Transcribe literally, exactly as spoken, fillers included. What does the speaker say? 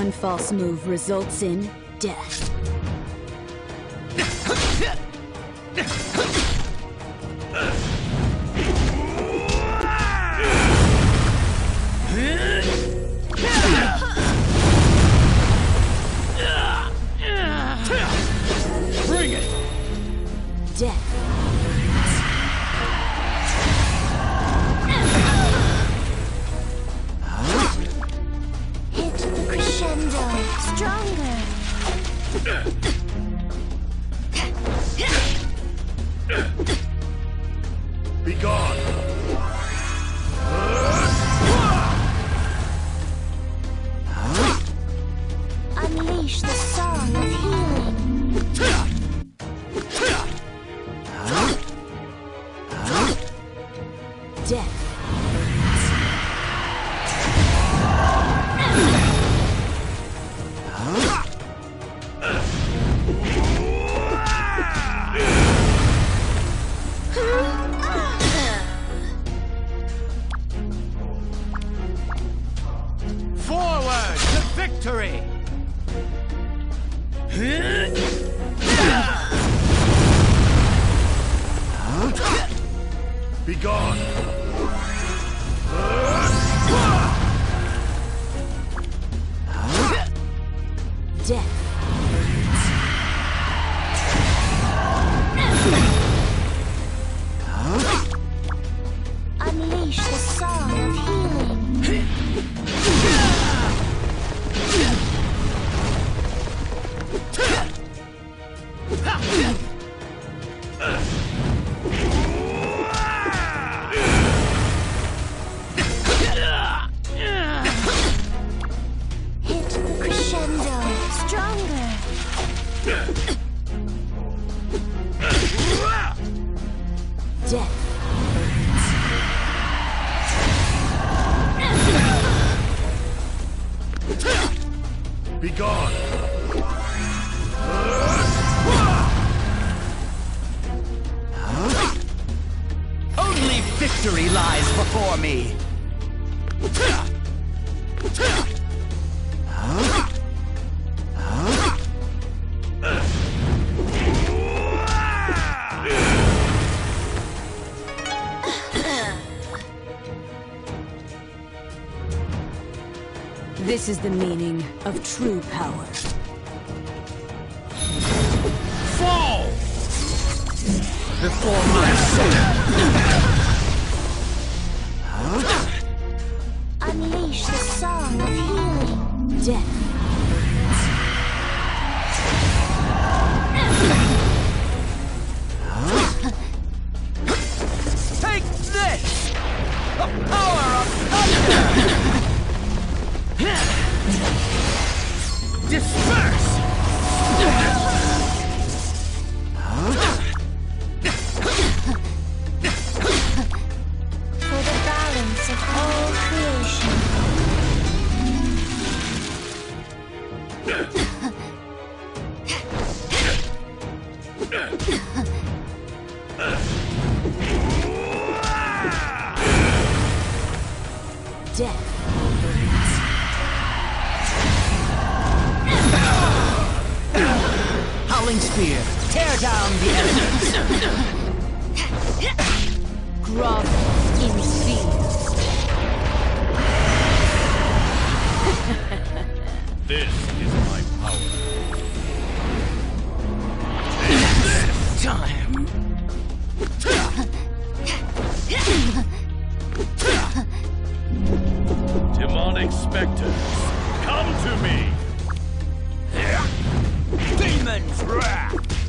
One false move results in death. Bring it! Death. Hit the crescendo. Stronger. Be gone! Unleash the song of healing. Death. Forward to victory! Be gone! Death. Unleash the song of healing. Hit the crescendo. Stronger. Death. Be gone! Only victory lies before me. This is the meaning of true power. Fall! Before my sword! Unleash the song of healing. Death. Take this! The power of thunder! Disperse! For the balance of all creation. Death. Howling spear, tear down the enemies! Grovel in fear. This is my power. Time! Demonic specters, come to me! Demon's wrath!